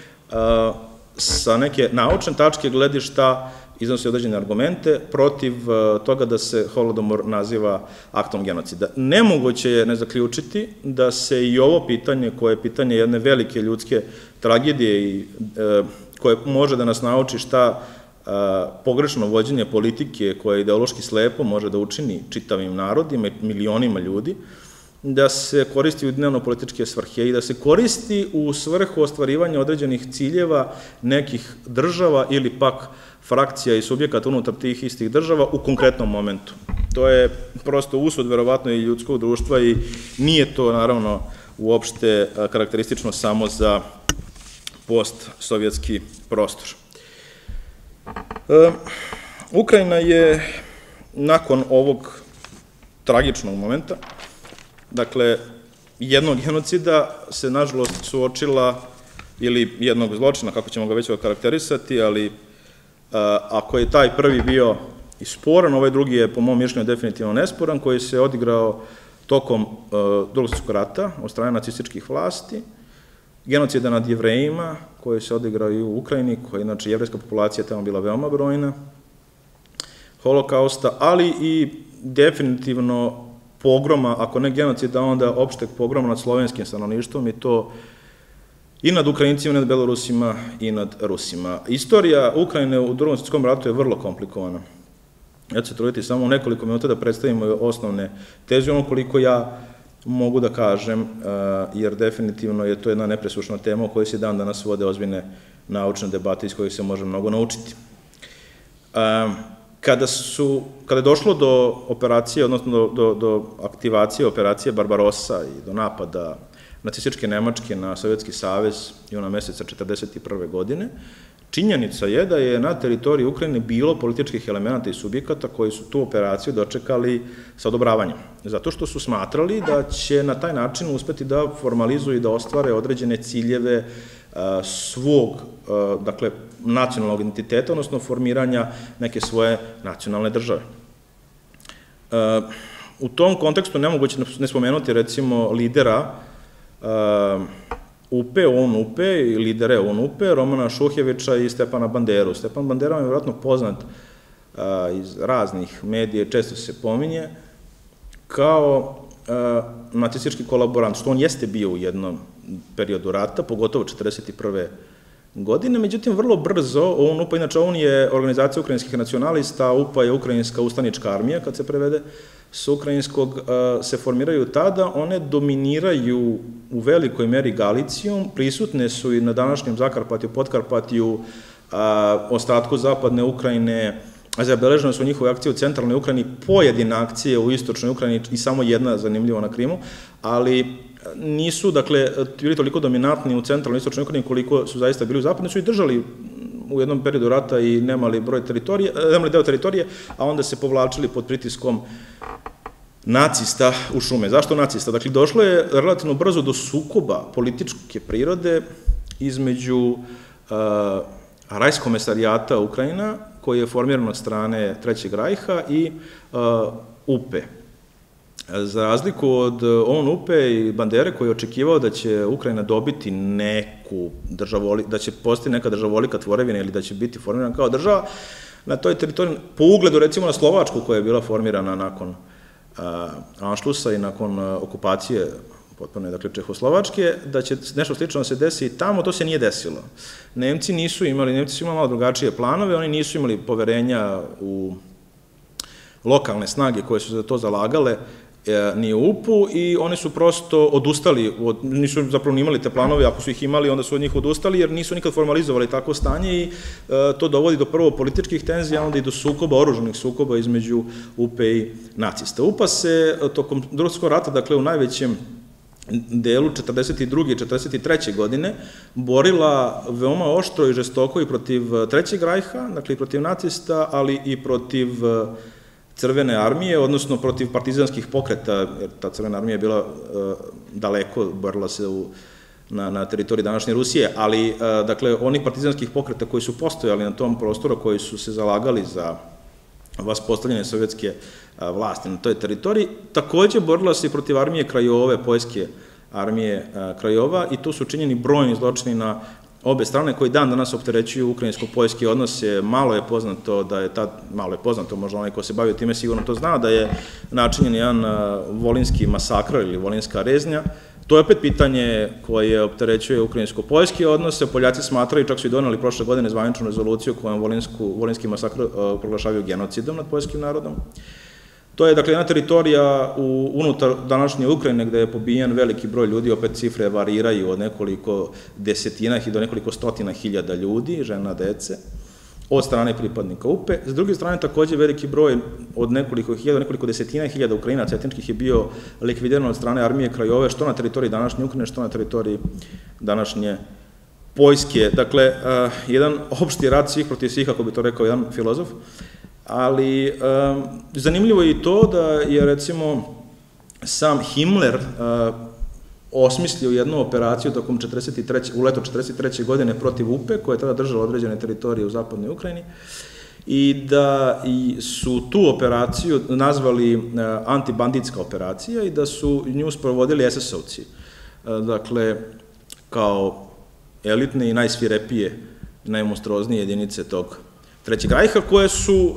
sa neke naučne tačke gledišta, iznosi određene argumente protiv toga da se Holodomor naziva aktom genocida. Nemoguće je ne zaključiti da se i ovo pitanje, koje je pitanje jedne velike ljudske tragedije i koje može da nas nauči šta pogrešno vođenje politike koje ideološki slepo može da učini čitavim narodima i milionima ljudi, da se koristi u dnevno-političke svrhe i da se koristi u svrhu ostvarivanja određenih ciljeva nekih država ili pak frakcija i subjekata unutar tih istih država u konkretnom momentu. To je prosto usud, verovatno, i ljudskog društva i nije to, naravno, uopšte karakteristično samo za post-sovjetski prostor. Ukrajina je nakon ovog tragičnog momenta, dakle, jednog genocida se, nažalost, suočila, ili jednog zločina, kako ćemo ga već okarakterisati, ali ako je taj prvi bio i sporan, ovaj drugi je, po mom mišljenju, definitivno nesporan, koji se odigrao tokom Drugog svjetskog rata od strane nacističkih vlasti, genocida nad Jevrejima, koji se odigrao i u Ukrajini, koja, inače, jevrejska populacija tamo bila veoma brojna, holokausta, ali i definitivno pogroma, ako ne genocida, onda opšteg pogroma nad slovenskim stanovništvom, i to i nad Ukrajincima, i nad Belorusima, i nad Rusima. Istorija Ukrajine u Drugom svjetskom ratu je vrlo komplikovana. Ja ću se truditi samo u nekoliko minuta da predstavimo osnovne teze, ono koliko ja mogu da kažem, jer definitivno je to jedna nepresušna tema o kojoj se dan danas vode ozbiljne naučne debate iz kojih se može mnogo naučiti. Kada su, kada je došlo do operacije, odnosno do, do aktivacije operacije Barbarossa i do napada nacističke Nemačke na Sovjetski savez juna meseca četrdeset prve godine, činjenica je da je na teritoriji Ukrajine bilo političkih elemenata i subjekata koji su tu operaciju dočekali sa odobravanjem, zato što su smatrali da će na taj način uspeti da formalizuju i da ostvare određene ciljeve svog, dakle, nacionalnog identiteta, odnosno formiranja neke svoje nacionalne države. U tom kontekstu nemoguće ne spomenuti, recimo, lidera U P E, O N U P E i lidere O N U P E, Romana Šuhjevića i Stepana Banderu. Stepan Bandera je vjerojatno poznat iz raznih medija, često se pominje, kao nacistički kolaborant, što on jeste bio u jednom periodu rata, pogotovo četrdeset prve godine, međutim, vrlo brzo, O N U P E, inače on je organizacija ukrajinskih nacionalista, a U P A je Ukrajinska ustanička armija, kad se prevede s ukrajinskog, se formiraju tada, one dominiraju u velikoj meri Galicijom, prisutne su i na današnjem Zakarpatiju, Podkarpatiju, ostatku zapadne Ukrajine, zabeležene su njihove akcije u centralnoj Ukrajini, pojedine akcije u istočnoj Ukrajini i samo jedna zanimljiva na Krimu, ali nisu, dakle, bili toliko dominantni u centralnoj istočnoj Ukrajini koliko su zaista bili u zapadnoj, su i držali u jednom periodu rata i nemali broj teritorije, nemali deo teritorije, a onda se povlačili pod pritiskom nacista u šume. Zašto nacista? Dakle, došlo je relativno brzo do sukoba političke prirode između Rajskomesarijata Ukrajina, koji je formiran od strane Trećeg rajha, i U P E. Za razliku od O N U P E i Bandere, koji je očekivao da će Ukrajina dobiti neku državu, da će postati neka državolika tvorevina ili da će biti formirana kao država, na toj teritoriji, po ugledu recimo na Slovačku, koja je bila formirana nakon Anšlusa i nakon okupacije potpuno, dakle, Čehoslovačke, da će nešto slično se desi i tamo, to se nije desilo. Nemci nisu imali, Nemci su imali malo drugačije planove, oni nisu imali poverenja u lokalne snage koje su za to zalagale, ni u U P U, i oni su prosto odustali, nisu zapravo imali te planove, ako su ih imali, onda su od njih odustali, jer nisu nikad formalizovali tako stanje i to dovodi do prvo političkih tenzija, onda i do sukoba, oružanih sukoba između U P E i nacista. U P A se tokom Drugog svjetskog rata, dakle, u najvećem delu četrdeset druge i četrdeset treće godine borila veoma oštro i žestoko i protiv Trećeg rajha, dakle, i protiv nacista, ali i protiv Crvene armije, odnosno protiv partizanskih pokreta, jer ta Crvena armija je bila daleko, borila se na teritoriji današnje Rusije, ali, dakle, onih partizanskih pokreta koji su postojali na tom prostoru, koji su se zalagali za vaspostavljanje sovjetske vlasti na toj teritoriji, takođe borila se i protiv armije Krajove, poljske armije Krajova, i tu su činjeni brojni zločini na obe strane koji dan danas opterećuju ukrajinsko-poljske odnose. Malo je poznato da je tad, malo je poznato, možda onaj ko se bavio time sigurno to zna, da je načinjen jedan volinski masakr ili volinska reznja. To je opet pitanje koje opterećuje ukrajinsko-poljske odnose. Poljaci smatraju, čak su i doneli prošle godine zvaničnu rezoluciju kojom volinski masakr proglašavaju genocidom nad poljskim narodom. To je, dakle, jedna teritorija unutar današnje Ukrajine gde je pobijen veliki broj ljudi, opet cifre variraju od nekoliko desetina do nekoliko stotina hiljada ljudi, žena, dece, od strane pripadnika U P E. S druge strane, takođe, veliki broj od nekoliko hiljada, nekoliko desetina hiljada Ukrajinaca etničkih je bio likvidiran od strane armije Krajove, što na teritoriji današnje Ukrajine, što na teritoriji današnje Poljske. Dakle, jedan opšti rat svih protiv svih, kako bi to rekao jedan filozof, ali zanimljivo je i to da je, recimo, sam Himmler osmislio jednu operaciju tokom u leto četrdeset treće godine protiv U P E, koja je tada držala određene teritorije u zapadnoj Ukrajini, i da su tu operaciju nazvali antibanditska operacija i da su nju sprovodili es es ovci, dakle, kao elitne i najsvirepije, najmonstruoznije jedinice tog Trećeg rajha, koje su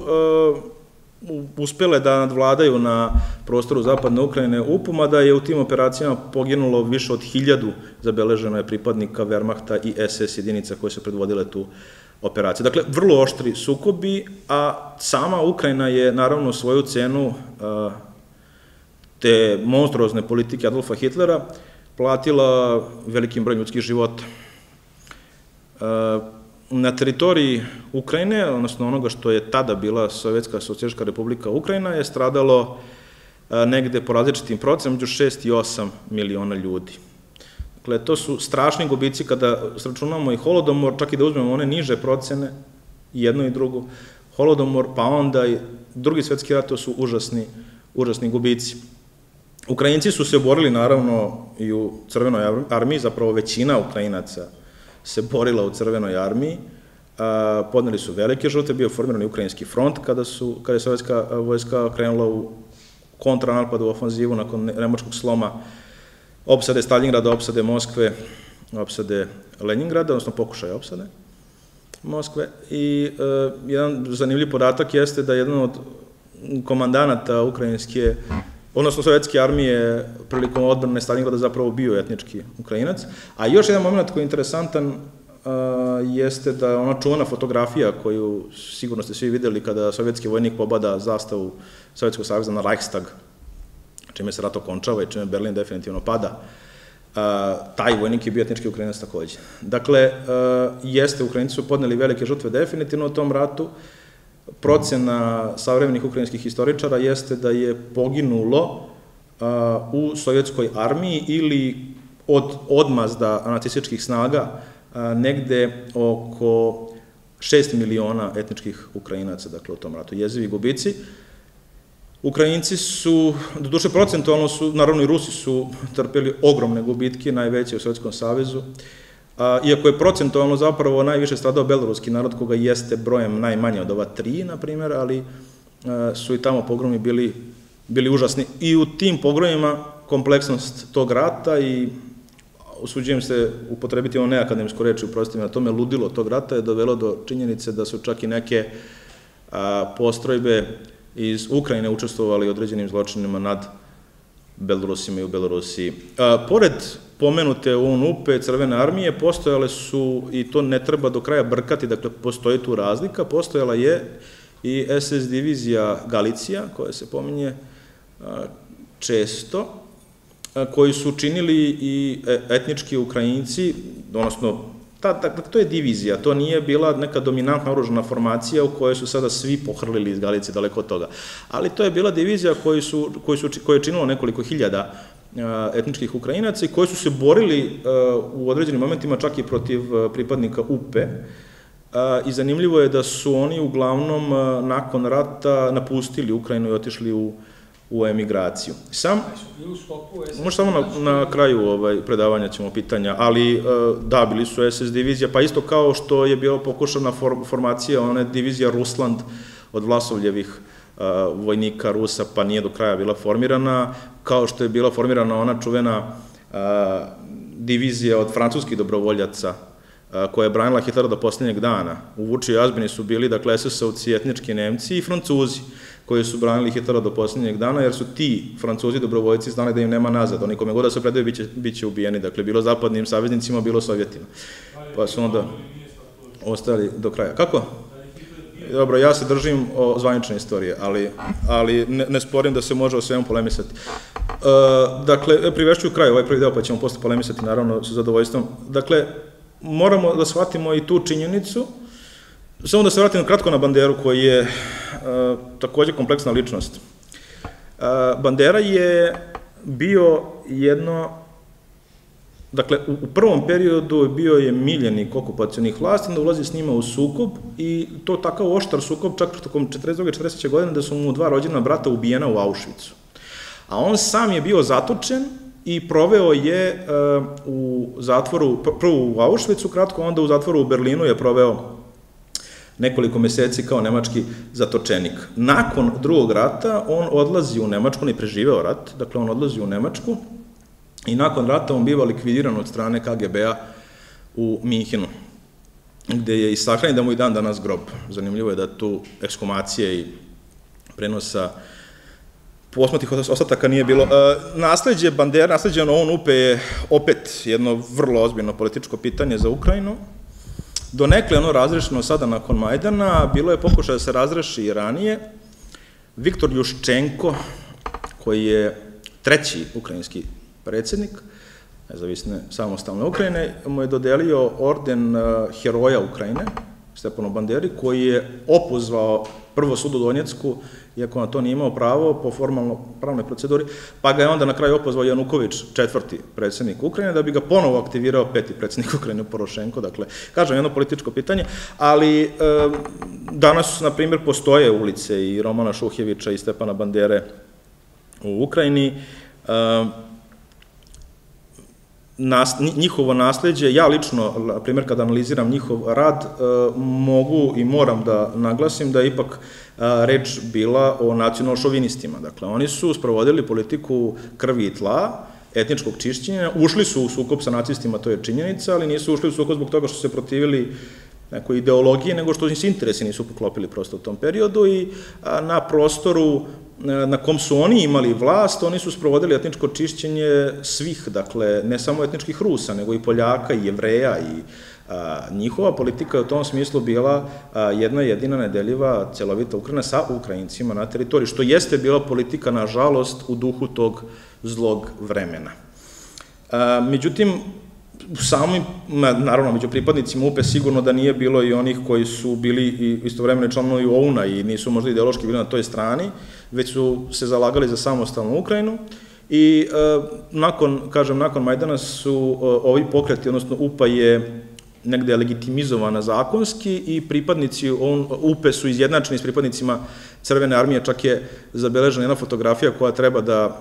uspele da nadvladaju na prostoru zapadne Ukrajine U P U, mada je u tim operacijama poginulo više od hiljadu, zabeleženo je, pripadnika Wehrmachta i es es jedinica koje su predvodile tu operaciju. Dakle, vrlo oštri sukobi, a sama Ukrajina je, naravno, svoju cenu te monstruozne politike Adolfa Hitlera platila velikim brojem ljudskih života. Na teritoriji Ukrajine, odnosno onoga što je tada bila Sovjetska socijalistička republika Ukrajina, je stradalo negde po različitim procenama među šest i osam miliona ljudi. Dakle, to su strašni gubici kada sračunamo i Holodomor, čak i da uzmemo one niže procene, jedno i drugo, Holodomor, pa onda i drugi svetski rat, to su užasni, užasni gubici. Ukrajinci su se borili, naravno, i u Crvenoj armiji, zapravo većina Ukrajinaca se borila u Crvenoj armiji, podneli su velike žrtve, bio formirani Ukrajinski front kada je sovjetska vojska krenula u kontranapadu, u ofanzivu nakon nemačkog sloma, opsade Stalingrada, opsade Moskve, opsade Leningrada, odnosno pokušaje opsade Moskve. I jedan zanimljiv podatak jeste da jedan od komandanata ukrajinske, odnosno sovjetske armije prilikom odbrane Stalingrada zapravo bio etnički Ukrajinac. A još jedan moment koji je interesantan jeste da je ona čuvana fotografija koju sigurno ste svi videli kada sovjetski vojnik pobada zastavu Sovjetskog saveza na Reichstag, čime se rat okončava i čime Berlin definitivno pada, taj vojnik je bio etnički Ukrajinac takođe. Dakle, jeste, Ukrajinci su podneli velike žrtve definitivno u tom ratu. Procena savremenih ukrajinskih historičara jeste da je poginulo u sovjetskoj armiji ili od odmazda nacističkih snaga negde oko šest miliona etničkih Ukrajinaca, dakle, u tom ratu. Jezivi gubici. Ukrajinci su, do duše procentualno su, naravno i Rusi su trpeli ogromne gubitke, najveće u Sovjetskom savezu, iako je procentualno zapravo najviše stradao beloruski narod, koga jeste brojem najmanje od ova tri, na primjer, ali su i tamo pogromi bili užasni. I u tim pogromima kompleksnost tog rata i, usuđujem se upotrebiti ono neakademsku reči, uprostite mi na tome, ludilo tog rata je dovelo do činjenice da su čak i neke postrojbe iz Ukrajine učestvovali određenim zločinima nad Belorusima i u Belorusiji. Pored pomenute U N U P, Crvene armije, postojale su, i to ne treba do kraja brkati, dakle, postoji tu razlika, postojala je i S S divizija Galicija, koja se pominje često, koji su činili i etnički Ukrajinci, odnosno, to je divizija, to nije bila neka dominantna oružana formacija u kojoj su sada svi pohrlili iz Galicije, daleko od toga. Ali to je bila divizija koju je činilo nekoliko hiljada etničkih Ukrajinaca i koji su se borili u određenim momentima čak i protiv pripadnika U P E. I zanimljivo je da su oni uglavnom nakon rata napustili Ukrajinu i otišli u u emigraciju. Sam, možda samo na kraju predavanja ćemo pitanja, ali da, bili su S S divizija, pa isto kao što je bila pokušana formacija, ona je divizija Rusland od Vlasovljevih vojnika Rusa, pa nije do kraja bila formirana, kao što je bila formirana ona čuvena divizija od francuskih dobrovoljaca, koja je branila Hitlera do posljednjeg dana. U Vučiju i Azbini su bili, dakle, S S-ovci, etnički Nemci i Francuzi, koji su branili Hitlera do posljednjeg dana, jer su ti Francuzi dobrovoljci znali da im nema nazad. Oni kome god da se predaju, bit će ubijeni. Dakle, bilo zapadnim saveznicima, bilo Sovjetima. Pa su onda ostali do kraja. Kako? Dobro, ja se držim o zvanične istorije, ali ne sporim da se može o svemu polemisati. Dakle, privešću kraju ovaj prvi deo, pa ćemo posle polemisati, naravno, sa zadovoljstvom. Dakle, moramo da shvatimo i tu činjenicu. Samo da se vratim kratko na Banderu, koji je takođe kompleksna ličnost. Bandera je bio jedno, dakle, u prvom periodu bio je miljenik okupacionih vlasti, da ulazi s njima u sukob i to takav oštar sukob, čak tokom četrdeset druge i četrdeset treće godine, da su mu dva rođena brata ubijena u Auschwitzu. A on sam je bio zatočen i proveo je u zatvoru, prvo u Auschwitzu kratko, onda u zatvoru u Berlinu je proveo nekoliko meseci kao nemački zatočenik. Nakon drugog rata on odlazi u Nemačku, on je preživeo rat, dakle on odlazi u Nemačku i nakon rata on biva likvidiran od strane K G B-a u Minhenu, gde je i sahranjen da mu i dan danas grob. Zanimljivo je da tu ekshumacije i prenosa posmrtnih ostataka nije bilo. Nasleđe Bandera, nasleđe O N U P je opet jedno vrlo ozbiljno političko pitanje za Ukrajinu. Donekle ono razrešeno sada nakon Majdana, bilo je pokušaj da se razreši i ranije. Viktor Juščenko, koji je treći ukrajinski predsjednik nezavisne samostalne Ukrajine, mu je dodelio orden Heroja Ukrajine, Stepanu Banderi, koji je opozvao prvo sud u Donjecku, iako na to nije imao pravo po formalno pravnoj proceduri, pa ga je onda na kraju opozvao Januković, četvrti predsjednik Ukrajine, da bi ga ponovo aktivirao peti predsjednik Ukrajine, Porošenko. Dakle, kažem, jedno političko pitanje, ali danas, na primjer, postoje ulice i Romana Šuhjevića i Stepana Bandere u Ukrajini. Njihovo nasledđe, ja lično, na primjer, kada analiziram njihov rad, mogu i moram da naglasim da je ipak reč bila o nacionalšovinistima. Dakle, oni su sprovodili politiku krvi i tla, etničkog čišćenja, ušli su u sukob sa nacistima, to je činjenica, ali nisu ušli u sukob zbog toga što su se protivili nekoj ideologiji, nego što se interesi nisu poklopili prosto u tom periodu i na prostoru na kom su oni imali vlast, oni su sprovodili etničko čišćenje svih, dakle, ne samo etničkih Rusa, nego i Poljaka i Jevreja i njihova politika je u tom smislu bila jedna jedina nedeljiva celovita Ukrajina sa Ukrajincima na teritoriji, što jeste bila politika, nažalost, u duhu tog zlog vremena. Međutim, sami, naravno, među pripadnicima U P E sigurno da nije bilo i onih koji su bili istovremeno članovi O U N-a i nisu možda ideološki bili na toj strani, već su se zalagali za samostalnu Ukrajinu i nakon, kažem, nakon Majdana su ovi pokreti, odnosno U P A je negde legitimizovana zakonski i pripadnici U P E su izjednačeni s pripadnicima Crvene armije, čak je zabeležena jedna fotografija koja treba da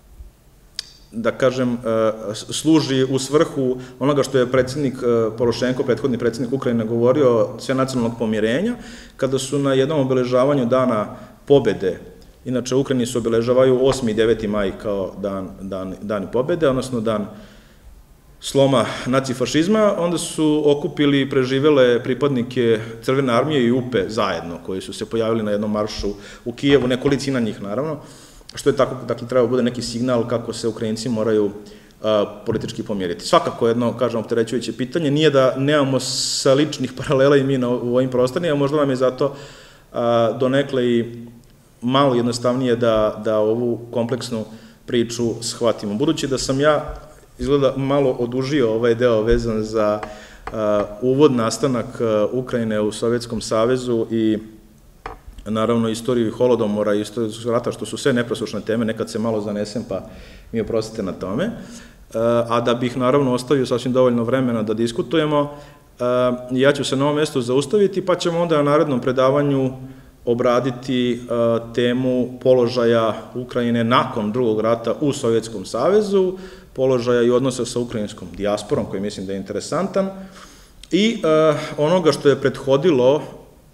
da kažem, služi u svrhu onoga što je predsjednik Porošenko, prethodni predsjednik Ukrajine, govorio, sve nacionalnog pomirenja, kada su na jednom obeležavanju dana pobede, inače u Ukrajini se obeležavaju osmi i deveti maj kao dani pobede, odnosno dan sloma nacifašizma, onda su okupili preživele pripadnike Crvene armije i U P E zajedno, koji su se pojavili na jednom maršu u Kijevu, nekolicina njih naravno, što je tako, dakle, treba bude neki signal kako se Ukrajinci moraju politički pomiriti. Svakako jedno, kažem, opterećujuće pitanje, nije da nemamo sa ličnih paralela i mi u ovim prostorima, možda nam je zato donekle i malo jednostavnije da ovu kompleksnu priču shvatimo. Budući da sam ja, izgleda, malo odužio ovaj deo vezan za uvod nastanak Ukrajine u Sovjetskom savezu i naravno istoriju Holodomora i istoriju rata, što su sve nepresušne teme, nekad se malo zanesem, pa mi oprostite na tome, a da bih naravno ostavio sasvim dovoljno vremena da diskutujemo, ja ću se na ovom mjestu zaustaviti, pa ćemo onda na narednom predavanju obraditi temu položaja Ukrajine nakon drugog rata u Sovjetskom savezu, položaja i odnosa sa ukrajinskom dijasporom, koji mislim da je interesantan, i onoga što je prethodilo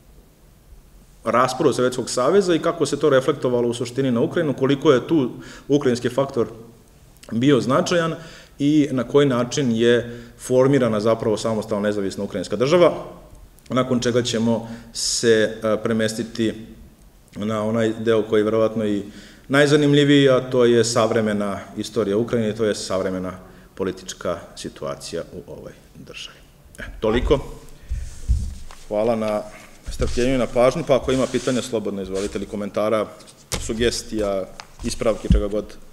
rasporu Sovjetskog saveza i kako se to reflektovalo u suštini na Ukrajinu, koliko je tu ukrajinski faktor bio značajan i na koji način je formirana zapravo samostalna nezavisna ukrajinska država, nakon čega ćemo se premestiti na onaj deo koji je verovatno i najzanimljiviji, a to je savremena istorija Ukrajine, to je savremena politička situacija u ovoj državi. Toliko. Hvala na strpljenju i na pažnju, pa ako ima pitanja, slobodno izvolite, ili komentara, sugestija, ispravki, čega god